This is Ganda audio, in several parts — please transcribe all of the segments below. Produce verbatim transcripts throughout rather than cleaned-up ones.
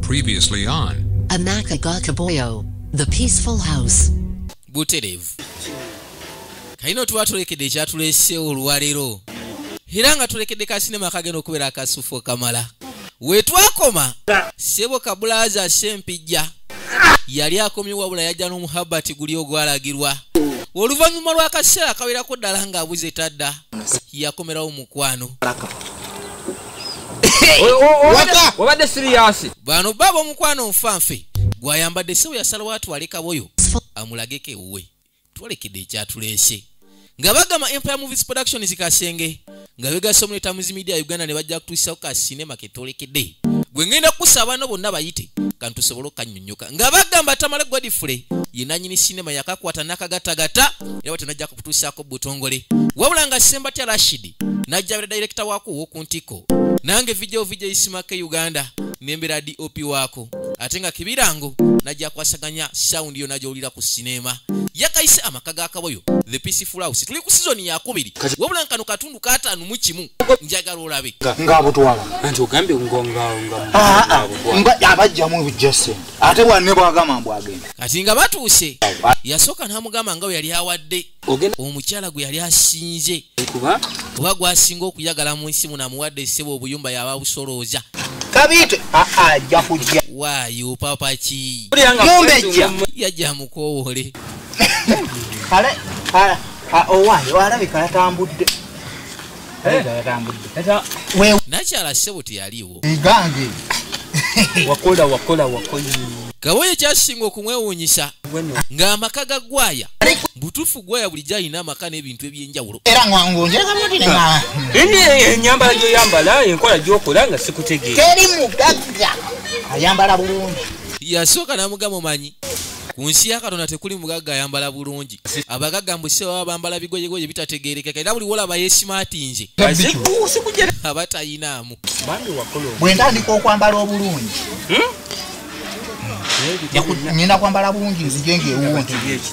Previously on Amaka Kaboyo, The Peaceful House. Buterevu. Kaino tuwatulekedde ekyatulese olwalero. Era nga tulekedde ka sinema kagenda okubeera akasufo kamala. We twakoma Sebo Kabulaza Sempijja yali akomye wabula yajja n'omuhabbati guli ogwalagirwa. Oluvannyuma lw'akaseera akawerako ddala ng'abuze tadda yakomerawo mukwano. Wabadde serious. Bano babo mukwano nfanfe gwayambadde Sebo yasalawo atwale Kaboyo amulageko ewuwe. Twalekedde ekyatulese. Nga bagamba Empire Movies Productions Kasenge nga begasa omuleta Muzi Media Uganda ne bajja kutuusaako ka sinema ketolekedde. Gwe ngenda kusaba no bonna bayite kantu sobolo kanyonyoka. Nga bagamba Tamale Godfrey ye nannyini sinema yakakwata nakagatagata era batanajja kutuusaako butongole. Wabula nga Sembatya Rashid najja bere director wako w'okuntiko. Nange video video isimake Uganda nembera D O P wako. Atenga Kibirango najja kwasaganya sound yo najolira ku sinema. Yakaise amakaga Kaboyo The Peaceful House. Tuli ku season ya kubiri. Wabula nkano katundu katanu mu kimu njagala olabe. Ngabo twala. Anti ogambe ngonga nga. Ah mba abajja mu bujase. Ate bwanne bwagama mbwagenda. Kati nga batuuse yasoka namugamba nga yali awadde omukyala gwe yali asinze kuba kuba gwasinga okuyagala mu nsi muna muwadde Sebo obuyumba yaba busolooza. Kabite ah ah jakujja. Waayo papa ki. Mumbejja yajja mukowole. Kale kale owayo alabika yatambudde. Eh yatambudde. Eta we nakyala Sebo teyaliwo. Igange. Wakola wakola wakoyi. Kaboyo kyasinga okumwewuunyisa nga amakaga gwaya butufu gwaya bulijja alina amaka n'ebintu ebyenjawulo. Era ngwangonjera kamuti ne nga. Eni enyambala gyo yambala enkola gy'okola nga sikutegeera. Teri mugagga. Ayambala bulungi. Yasooka n'amugamba omanyi ku nsi ya Katonda tekuli mugagga ayambala bulungi. Abagagga mbu se baba bambala bigoyegoye bitategeerekeka era buli wola bayesimaatinze abatayinaamu. Bwe ntandika okwambala obulungi ngenda kwambala bulungi nzijenge ewuwo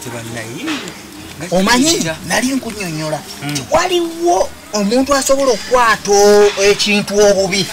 omanyi nali nkunyonyola waliwo omuntu asobola okukwata ekintu obubi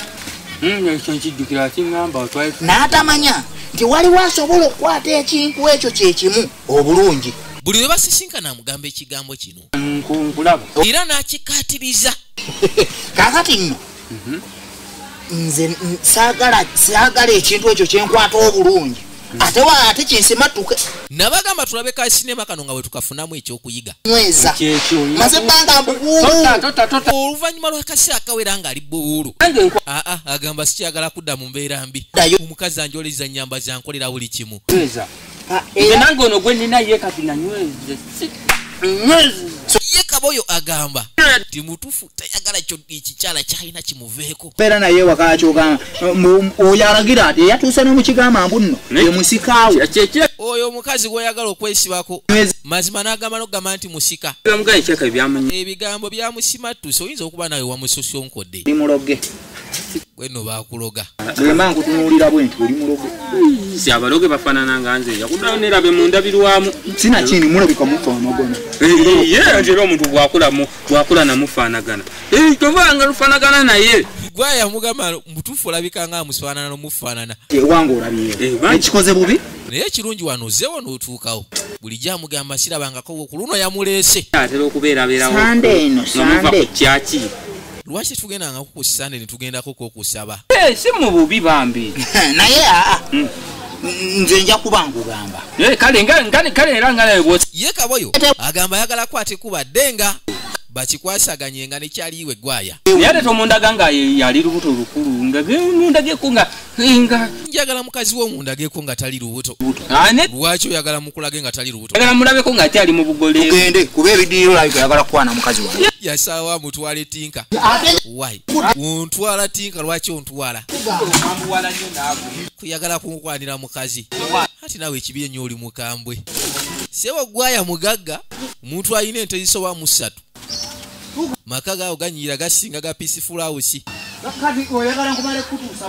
n'atamanya nti waliwo asobola okukwata ekintu ekyo kyekimu obulungi. Buli we basisinkana amugamba ekigambo kino era n'akikatiriza. Kakati nno nze saagala saagala ekintu ekyo kyenkwata obulungi ate wa ate kinsematuke. Nabagamba tulabe ka sinema kano nga we tukafunamu ekyokuyiga. Nweza maze bbanga mbuguulu oluvannyuma lw'akaseera akawera nga ali bbuwuulu. Aa agamba sikyagala kudda mu mbeera mbi. Omukazi anjoleza nnyamba zankolera buli kimu. Nange ono gwe nina ye kati na nyweze. Ye Kaboyo agamba ti mutufu tayagala kyo ekikyala kyalina kimuveeko. Pera naye wakachogamba oyo alagira ati yatuuse n'omukigamba mbu nno ye musikaawe. Oyo omukazi gw'oyagala okwesibako mazima n'agamba n'okugamba nti musika. Ebigambo byamusimattuse oyinza okuba nawe wamusosonkodde. Oli muloge. Gwe nno baakuloga. Bwemba nkutunuulira bwe nti oli muloge. Si abaloge bafaanana nga nze yakuddayo nerabe mu ndabirwamu. Sina kindi mulabika mufaanagana. Ye nti era omuntu bwakula bwakula namufaanagana. Eh tovanga lufaanagana naye. Gwaya mugamba mutufu olabika nga amufaanana n'omufaanana. Ewange olabye. Ekikoze bubi. Naye ekirungi wano ozeewo n'otuukawo. Bulijjo amugamba sirabangako ku luno yamuleese. Atera okubeerabeerawo. Sande eno sande. Kyaki. Lwaki tugendanga ku Sande ne tugendako okusaba? Eh si mu bubi bambi. Naye a nze nja kuba nkugamba. Eh kale ngani kale era ngala bwoti. Ye Kaboyo agamba yagala kwate kuba denga bakikwasaganye nga ne kyaliwe gwaya. Yale to mundaga nga yali lubuto lukulu nga mundage kunga nga njagala mukazi wo mundage ko nga tali lubuto. Ane lwaki oyagala mukulage nga tali lubuto? Yagala mulabe ko nga tali mu bugole. Tugende kuba ebidiiro like yagala kwana mukazi wange. Yasawa mutwale tinka. Why? Untwala tinka lwaki ontwala? Ambuwala nyo nabo. Kuyagala kunkwanira mukazi. Ati nawe ekibiye nyo oli mukambwe. Sebo gwaya mugagga muntu ayine ente zisoba mu ssatu. Makaga oganyira gasinga ga Peaceful House. Kati oyagala nkumale kutuusa.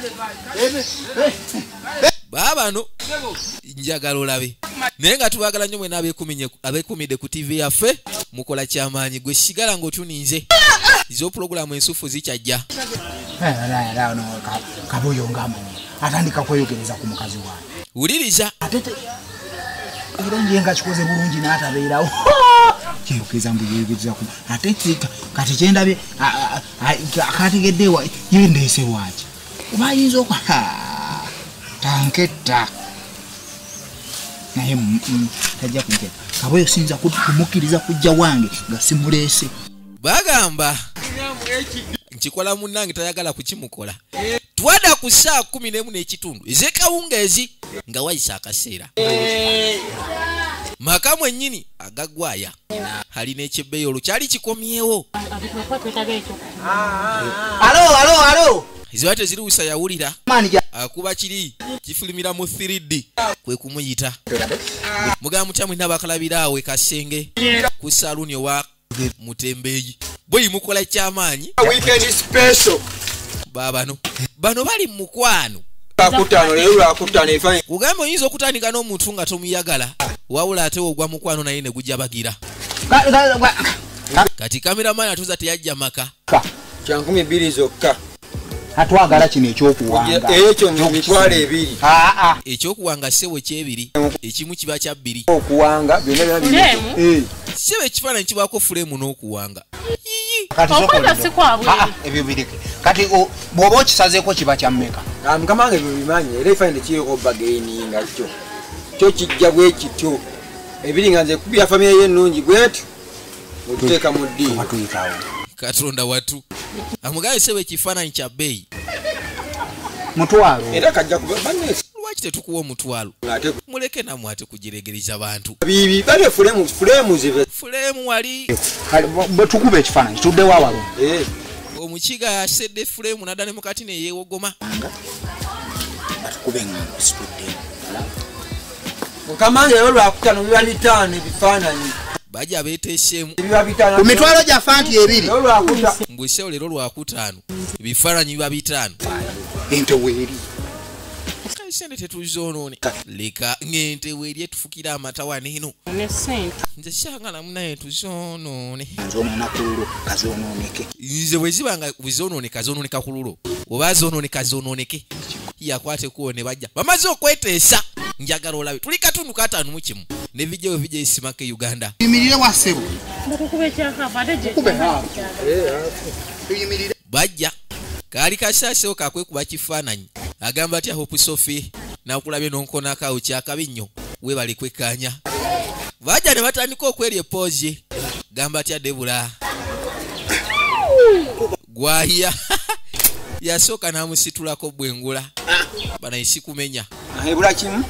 Baba no njagala olabe. Naye nga tubagala nnyo mwena abeekuminye abeekumidde ku T V yaffe mukola kyamaanyi gwe sigala ng'otuninze. Izo programu ensufu zikyajja. Eh, no, Kaboyo ngamanyi. atandika kweyogereza ku mukazi wange wuliriza atete era njenga kikoze bulungi n'atabeerawo kyeyogeza mbuyegeza ku atete kati kyendabye akategeddewa yendeese waki oba ayinza okwa tanketta naye tajja kunketta Kaboyo sinza kumukkiriza kujja wange nga simuleese bagamba nkikola munnange tayagala kukimukola twada ku saa kumi n'emu n'ekitundu ez'ekawungeezi nga wayisa akaseera maka mwennyini agagwaya alina ekyebbeeyi olwo kyali kikomyewo alo alo alo eziba teziriwusa yawulira akuba kiri kifulimira mu three D kwe kumuyita mugamba mutya mwina bakalabira awe Kasenge ku saluni owa Mutembeeyi bwe mukola kyamaanyi weekend special babano bano bali mu mukwano akutano lero akutano ifanye kugamba oyinza okutandika n'omuntu nga tomuyagala wawula ate ogwa mukwano naye ne gujja bagira kati kameramani atuza teyajja maka kyankumi bbiri zokka atwagala kino ekyokuwanga ekyo mitwalo ebiri ekyokuwanga ssebo kyebiri ekimu kiba kya bbiri okuwanga byonna byonna ssebo ekifaananyi kibaako fulemu n'okuwanga ebyo bireke kati bw'oba okisazeeko kiba kya mmeka mukama wange ebyo bimanyi era ifanye tekiriko bagaininga kyo kyo kijja bwe kityo ebiri nga nze kubira famire y'ennungi bwetyo otuteeka mu ddiini katonda watu amugaye ssebo ekifaananyi kya bbeeyi mutwalo era kajja kuba banesi lwaki tetukuwa omutwalo muleke namwe ate kugiregereza bantu bibi bale fulemu fulemu zive fulemu wali bwe tukuba ekifaananyi tuddewo awalo omukiga asedde fulemu nadda ne mukati ne yeewogoma batukube nga situdde mukama wange ero lwakutano biba bitaano ebifaananyi bajja beeteeseemu ku mitwalo gyaffe anti ebiri mbwesewo leero lwakutaano ebifaananyi biba bitaano ente weeri sente tetuzoonoone leka ng'ente weeri etufukira amatawa neeno nze kyangalamu naye tuzoonoone nze bwe ziba nga bwezoonooneka zoonooneka ku lulo oba zoonooneka zoonooneke yakwatekuwo ne bajja bamaze okweteesa njagala olabe tuli katundu kataano mu kimu ne vijjayo vijja esimaka e Uganda yimirire wa ssebo bajja kaali kasaasewo kakwekuba kifaananyi agamba atya Hope Sophie nakulabye n'onkoonakawo kyakabi nnyo weebale kwekkaanya bajja ne batandika okwerya epoozi gamba atya Debula gwaya yasooka n'amusitulako bwengula banayisi kumenya ebula kimu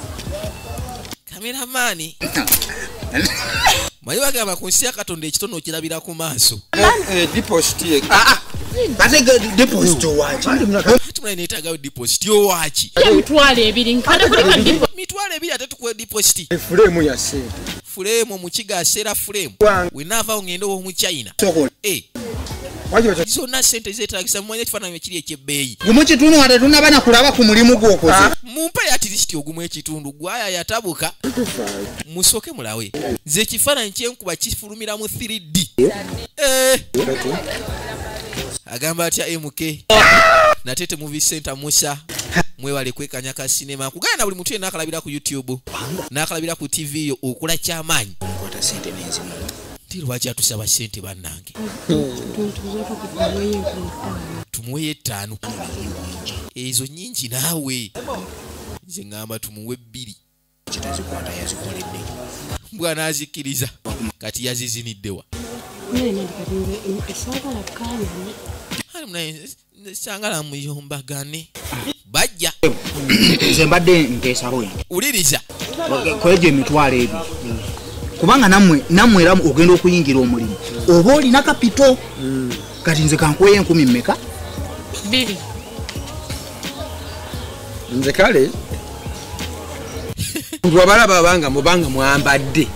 kameramaani maye bagamba ku nsi ya Katonda ekitono okirabira ku maaso deposit ate deposit owaki ati mulaine etagayo deposit owaki mitwalo ebiri nkana kulika deposit mitwalo ebiri ate tukuwe deposit fulemu ya sente fulemu omukiga aseera fulemu wenaavaawo ngende omu China eh zonna sente zeetagisa mumanye ekifaananyi ekiri ekyebbeeyi gumu kitundu nga tetunaba na kulaba ku mulimu gw'okoze mumpe yatirisiti ogumu ekitundu gwaya yatabuka musooke mulawe nze ekifaananyi kyenkuba kifulumira mu three D eh agamba atya M K natete movie center Musa mwewale kwekanya ka sinema kugana buli muntu yena akalabira ku YouTube n'akalabira ku T V yo okula kyamaanyi kwata sente n'enzimu ndi lwaki atusaba sente bannange tumuwe ttaano ezo nyingi naawe nze ngamba tumuwe bbiri kitazikwata yazikoledde bwana azikiriza kati yaziziniddewa sangala muyombagane bajja nze mbadde nteesa bwe uliriza kwejo emitwalo ebyo kubanga namwe namwe era ogenda okuyingira omulimu oba olina kapito kati nze kankuweyo enkumi mmeka bbiri nze kale lwabalaba abanga mubanga mwambadde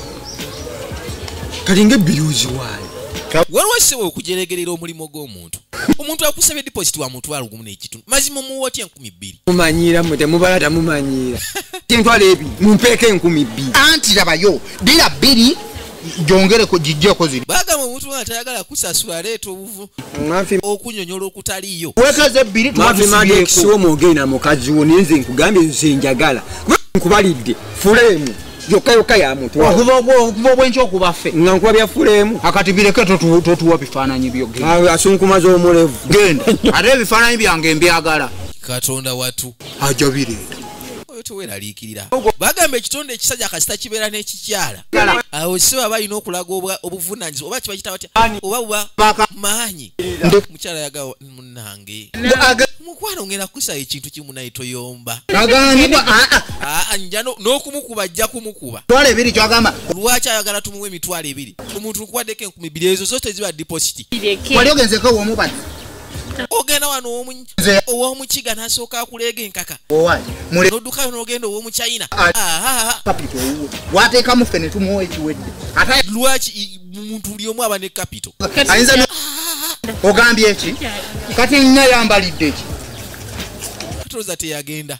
kati ng'ebbiri oziwaayo waliwo ssebo okujeregerera omulimu gw'omuntu omuntu akusabye deposit wa mutwalo gumu n'ekitundu mazima muwa otya enkumi bbiri mumanyira mwe temubala tamumanyiira tentwala ebiri mumpeeko enkumi bbiri anti labayo dira bbiri jongereko gijjeko ziri bagamba omuntu nga tayagala kusasula aleeta obuvu okunyonyola okutaliyo wekeze ebbiri tuwafimagekisiwo mwogenda mukazi wo ninze nkugambye nze njagala nkubalidde fulemu yokka yokka ya muntu okuva obwenki okubaffe nga nkuba bya fulemu akati bireke totuwa bifaananyi byo asunkumaza omulevu genda ate ebifaananyi byange mbyagala katonda watu ajabire oyo teweeraliikirira bagamba ekitonde ekisajja kasita kibeera n'ekikyala awo si baba balina okulaga obuvunaanyizibwa oba kiba kitaba oba buba maanyi mukyala yaga munange mukwano ngenda kusaba ekintu kimu naye toyomba aganibwa nja n'okumukuba ajja kumukuba twala ebiri kyagamba lwaki ayagala tumuwa emitwalo ebiri omuntu nkubaddeko enkumi bbiri ezo zo teziba dipositi wali ogenzeko owomubazi ogenda wano ow'omukiga n'asooka akuleega enkaka n'oddukayo n'ogenda ow'omuchina wateekamu ffe ne tumuwa ekiwedde ate lwaki muntu buli omu aba ne kapito ayinza ogambye eki kati nnya yambalidde eki katooza teyagenda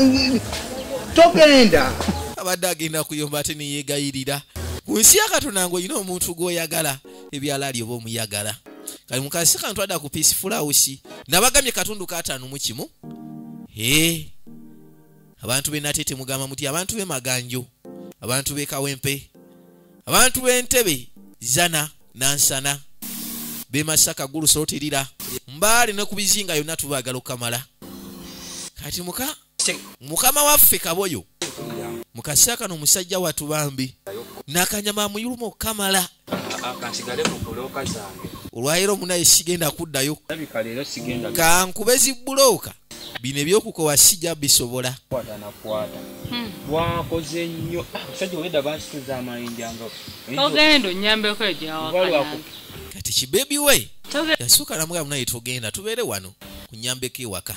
togenda abadde agenda kuyomba ate neyeegayirira ku nsi ya Katonda ng'olina omuntu gw'oyagala ebyala ali oba omuyagala kali mukasi kantu adda ku Peaceful House nabagambye katundu kataano mu kimu ee abantu be natete mugamba muti abantu be maganjo abantu be kawempe abantu b'entebe zana nansana be Masaka gulu sotirira mbali ne kubizinga yonna tubagala okamala kati muka mukama waffe Kaboyo mukasaka no musajja watu bambi nakanyama muyulumo kamala akansigale mu buloka zange olwayiro munaye sigenda kuddayo abika leero sigenda kankubezi buloka bine byokukowa sijja bisobola kwata na kwata bwakoze nnyo musajja weda basituza amayinja ngo ogendo nyambe ko ejawaka kati kibebi we yasuka namuga munaye togenda tubeere wano kunyambeke waka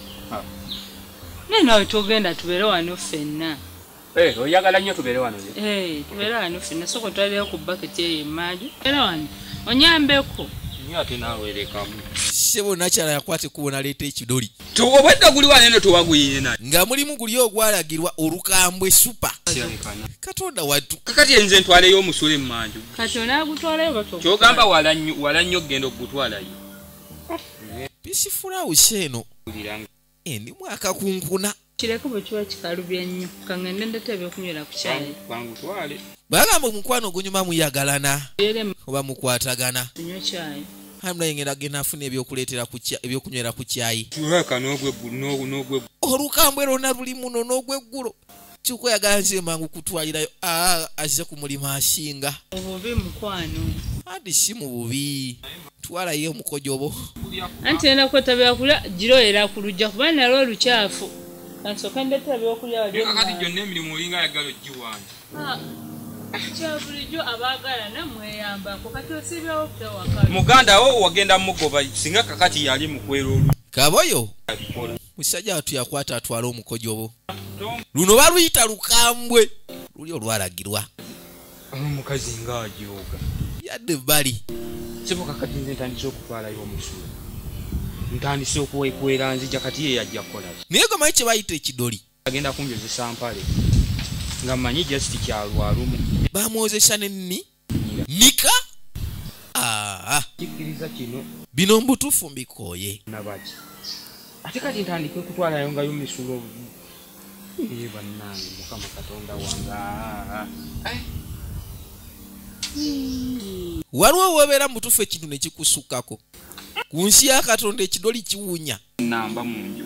neno togenda tubeere wano fenna eh oyagala nnyo tubeere wano eh tubeere wano fenna soko twaleo ku bucket ye maji tubeere wano onyambeko nnyo ate nawe lekamu sebo nakyala yakwate kubona leeta ekidoli tubwedda guli wano eno towaguyine na nga mulimu guli ogwalagirwa olukambwe super katonda watu kakati enze ntwale y'omusule mmanju katonda agutwalayo bato kyogamba wala nnyo wala nnyo genda okutwalayo Peaceful House eno endi mwaka kunkuna kireko bwe kiba kikalubya nnyo kangende ndetebe okunywera ku kyayi kwangu twale bagamba omukwano gunyuma muyagalana oba mukwatagana tunywe kyayi hamna yengera gena afune ebyokuleetera ku kya ebyokunywera ku kyayi tuweka n'ogweggulo n'ogwe olukambwe lona luli muno n'ogweggulo kikoyagala nze mangu kutwalirayo aa azze ku mulimu asinga obubi mukwano adi si mu bubi twalayo omukojobo anti ena kwetabira kulya giro era kulujja kuba nalwo olukyafu kansooka ndetebe okulya wali kakati gyonna emirimu olinga ayagala oggiwange kyabulijjo abaagala namweyambako kati osiibyawo kutewaka muganda wo wagenda mugoba singa kakati yali mukwera olu Kaboyo musajja watu yakwata atwala omukojobo luno baluyita lukambwe luli olwalagirwa omukazi nga ajoga yadde bali sibo kakati nze ntandise okutwalayo omusulu ntandise okuwekwera nzija kati ye yajja kukola naye gomanyi kye bayita ekidoli agenda kunjozesa mpale nga mmanyi jasiti kyalwalumu bamwozesa nenni nika aa kikkiriza kino bino mbutuufu mbikooye nabaki ate kati ntandike okutwalayo ngayo misulo ye bannange mukama katonda wanga waliwo wobeera mutuufu ekintu ne kikusukkako ku nsi ya Katonda ekidoli kiwunya namba munju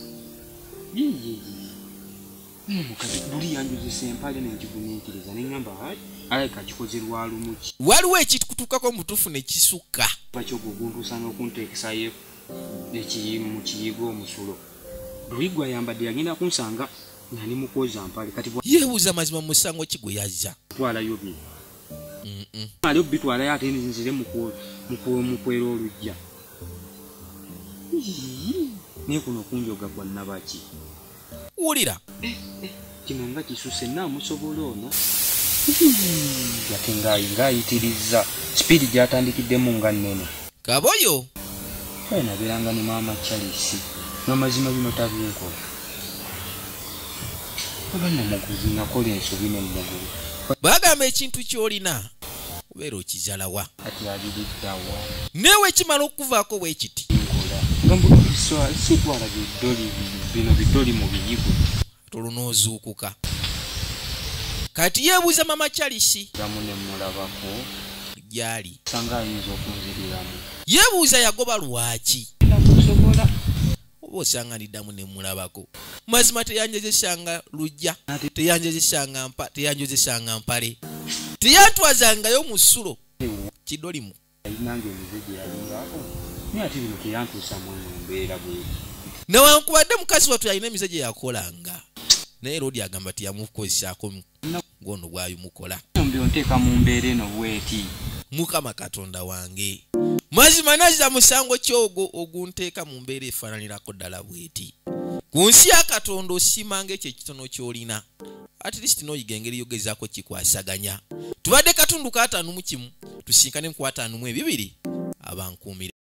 mukazi buli yanjozesa empale nenjigumiikiriza neŋŋamba aleka kikoze lwalumuki waliwo ekikutuukako mutuufu ne kisukka bakyogo oguntuusa n'okunteekesayo ekiyimu mu kiyigo omusulo luigwa yambadde yagenda kunsanga nga ni mukwoza mpale kati yeebuuza mazima mu musango ki gwe yazza twalayo bye ali obitwalayo ate nzire mukwera olujja naye kuno okunjoga kwa nabaki wulira kino nga kisuse naamusobola ono yate ngaayitiriza sipiidi gy'atandikiddemu nga nnene Kaboyo nabeeranga ne maama Charles n'amazima bino tabinkola oba namuguzi nakola ensobi ne mumugulu bagamba ekintu ky'olina kubeera okizalawa kati alibiddawa newe kimala okuvaako bwe kiti ngambuswa sitwala bidoli bino bidoli mu biyigo tulunoozuukuka kati yeebuuza mama Charles gamu ne mulabako gyali sanga ayinza okunziriramu yeebuuza yagoba lwaki nakusobola oba osanga ndiddamu ne mulabako mazima teyanjozesanga lujja teyanjozesanga mpa teyanjozesanga mpale teyantwazangayo mu ssulo kidoli mu ayinanga emize gye yalingako naye ate bino teyantuusa mu mbeera bwe newankubadde mukazi wattu yalina emize gye yakolanga naye Lodi agamba tiyamukozesaako ngono bwayumukola mbyo nteeka mu mbeera eno bweti Mukama Katonda wange mazima nazza musango kyogo ogunteeka mu mbeera efaananirako ddala bweti ku nsi ya Katonda osiimanga ekyo ekitono ky'olina at least n'oyiga engeri yogezaako kikwasaganya tubadde katundu ka ataano mu kimu tusinkane mu kwataano mu ebibiri abankuumira